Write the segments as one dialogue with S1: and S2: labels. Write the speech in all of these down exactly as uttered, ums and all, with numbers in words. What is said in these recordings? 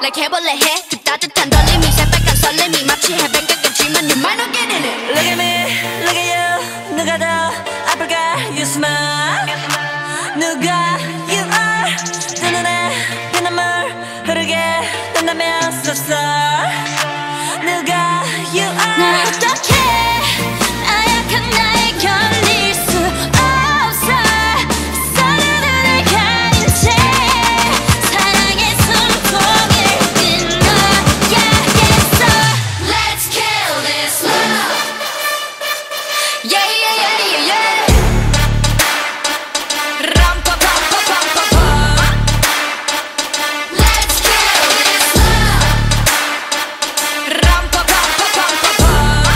S1: 고백해볼래 해 그 따뜻한 떨림이 새빨간 설렘이 마치 해변가겠지만 you might not get in it.
S2: Look at me, look at you. 누가 더 아플까? You smile. 누가 you are. 두 눈에 피눈물 흐르게 된다면 so sorry. 누가 you are.
S1: 날 어떡해 나약한 나에 견딜 수 없어. 서로를 가린 채 사랑의 숨통을 끊어야겠어. Let's kill this love. Yeah yeah yeah yeah yeah. 람파파파파파파. Let's kill this love. 람파파파파파파.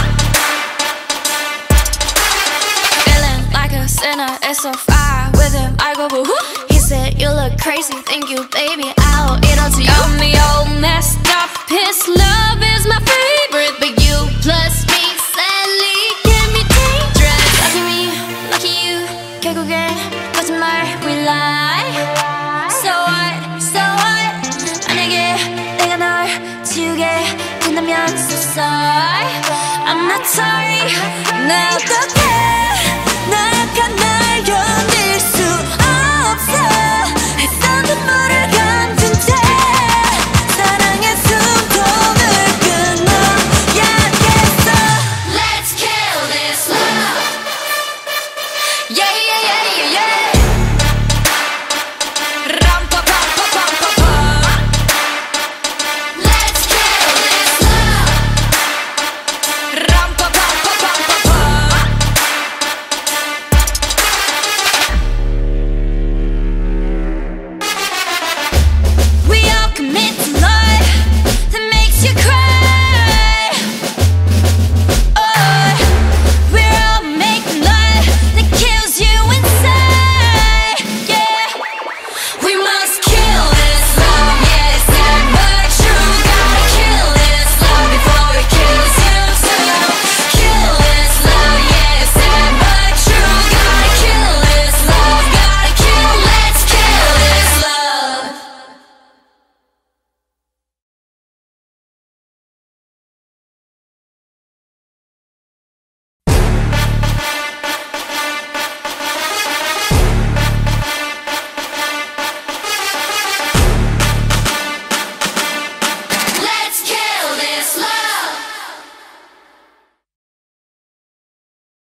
S1: Feeling like a sinner, it's so far with him. I go boo hoo. He said you look crazy, thank you baby. I'll eat all to you. Got me all messed up. His love is my favorite, but you plus me sadly can be dangerous. Lucky me, lucky you. 결국엔 거짓말 we lie. So what, so what. 만약에 내가 널 지우게 된다면 so sorry. I'm not sorry. 나 어떡해 나약한